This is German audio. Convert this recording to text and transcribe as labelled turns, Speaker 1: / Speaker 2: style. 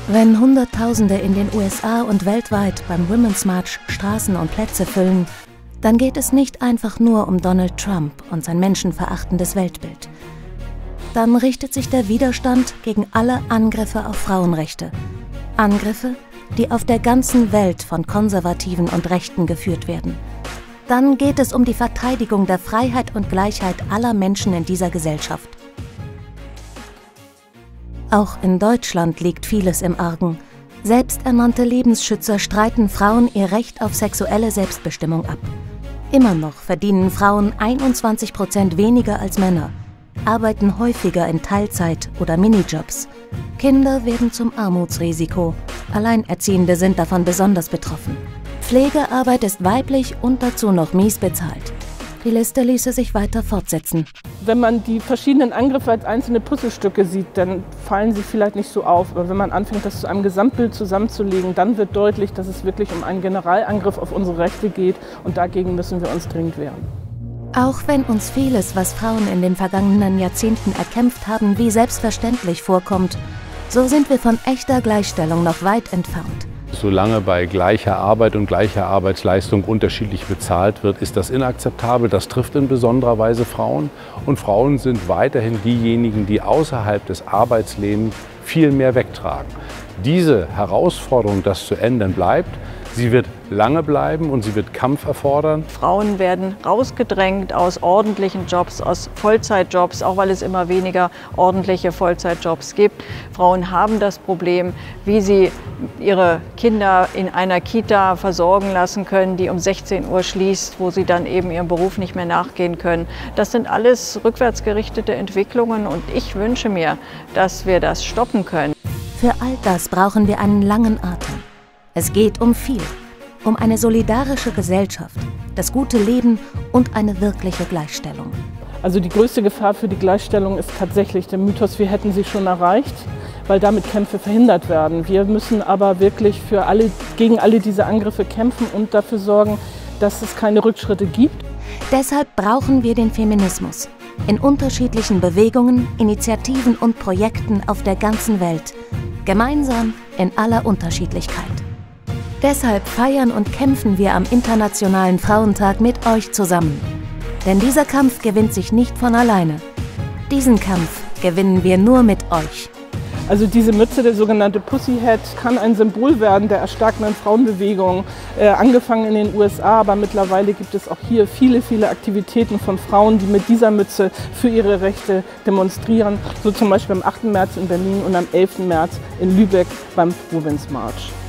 Speaker 1: Wenn Hunderttausende in den USA und weltweit beim Women's March Straßen und Plätze füllen, dann geht es nicht einfach nur um Donald Trump und sein menschenverachtendes Weltbild. Dann richtet sich der Widerstand gegen alle Angriffe auf Frauenrechte. Angriffe, die auf der ganzen Welt von Konservativen und Rechten geführt werden. Dann geht es um die Verteidigung der Freiheit und Gleichheit aller Menschen in dieser Gesellschaft. Auch in Deutschland liegt vieles im Argen. Selbsternannte Lebensschützer streiten Frauen ihr Recht auf sexuelle Selbstbestimmung ab. Immer noch verdienen Frauen 21% weniger als Männer, arbeiten häufiger in Teilzeit- oder Minijobs. Kinder werden zum Armutsrisiko. Alleinerziehende sind davon besonders betroffen. Pflegearbeit ist weiblich und dazu noch mies bezahlt. Die Liste ließe sich weiter fortsetzen.
Speaker 2: Wenn man die verschiedenen Angriffe als einzelne Puzzlestücke sieht, dann fallen sie vielleicht nicht so auf. Aber wenn man anfängt, das zu einem Gesamtbild zusammenzulegen, dann wird deutlich, dass es wirklich um einen Generalangriff auf unsere Rechte geht. Und dagegen müssen wir uns dringend wehren.
Speaker 1: Auch wenn uns vieles, was Frauen in den vergangenen Jahrzehnten erkämpft haben, wie selbstverständlich vorkommt, so sind wir von echter Gleichstellung noch weit entfernt.
Speaker 3: Solange bei gleicher Arbeit und gleicher Arbeitsleistung unterschiedlich bezahlt wird, ist das inakzeptabel. Das trifft in besonderer Weise Frauen. Und Frauen sind weiterhin diejenigen, die außerhalb des Arbeitslebens viel mehr wegtragen. Diese Herausforderung, das zu ändern, bleibt. Sie wird lange bleiben und sie wird Kampf erfordern.
Speaker 4: Frauen werden rausgedrängt aus ordentlichen Jobs, aus Vollzeitjobs, auch weil es immer weniger ordentliche Vollzeitjobs gibt. Frauen haben das Problem, wie sie ihre Kinder in einer Kita versorgen lassen können, die um 16 Uhr schließt, wo sie dann eben ihrem Beruf nicht mehr nachgehen können. Das sind alles rückwärtsgerichtete Entwicklungen und ich wünsche mir, dass wir das stoppen können.
Speaker 1: Für all das brauchen wir einen langen Atem. Es geht um viel, um eine solidarische Gesellschaft, das gute Leben und eine wirkliche Gleichstellung.
Speaker 2: Also die größte Gefahr für die Gleichstellung ist tatsächlich der Mythos, wir hätten sie schon erreicht, weil damit Kämpfe verhindert werden. Wir müssen aber wirklich gegen alle diese Angriffe kämpfen und dafür sorgen, dass es keine Rückschritte gibt.
Speaker 1: Deshalb brauchen wir den Feminismus. In unterschiedlichen Bewegungen, Initiativen und Projekten auf der ganzen Welt. Gemeinsam in aller Unterschiedlichkeit. Deshalb feiern und kämpfen wir am Internationalen Frauentag mit euch zusammen. Denn dieser Kampf gewinnt sich nicht von alleine. Diesen Kampf gewinnen wir nur mit euch.
Speaker 2: Also diese Mütze, der sogenannte Pussy Hat, kann ein Symbol werden der erstarkenden Frauenbewegung. Angefangen in den USA, aber mittlerweile gibt es auch hier viele, viele Aktivitäten von Frauen, die mit dieser Mütze für ihre Rechte demonstrieren. So zum Beispiel am 8. März in Berlin und am 11. März in Lübeck beim Women's March.